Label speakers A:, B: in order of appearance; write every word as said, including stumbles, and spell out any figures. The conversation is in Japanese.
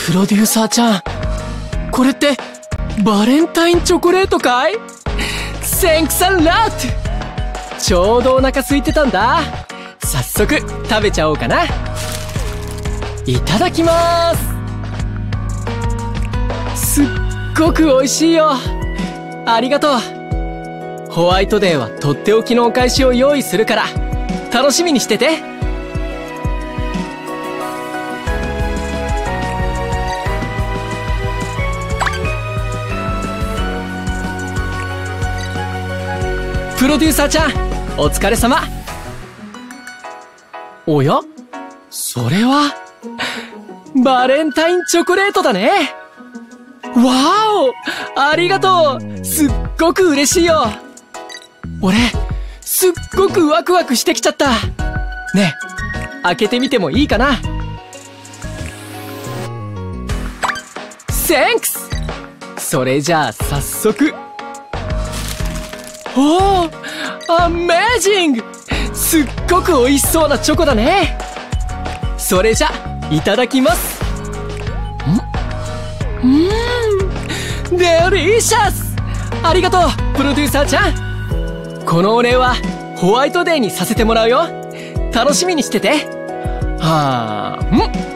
A: プロデューサーちゃん、これってバレンタインチョコレートかい？センクサンラット。ちょうどお腹空いてたんだ。早速食べちゃおうかな。いただきまーす。すっごく美味しいよ。ありがとう。ホワイトデーはとっておきのお返しを用意するから楽しみにしてて。プロデューサーちゃん、お疲れ様。おや？それはバレンタインチョコレートだね。わお！ありがとう！すっごく嬉しいよ。俺、すっごくワクワクしてきちゃった。ねえ、開けてみてもいいかな？センクス！それじゃあ早速。おー！アメージング！すっごく美味しそうなチョコだね。それじゃ、いただきます。ん？うーん！デリシャス！ありがとう、プロデューサーちゃん。このお礼はホワイトデーにさせてもらうよ。楽しみにしてて。はーん。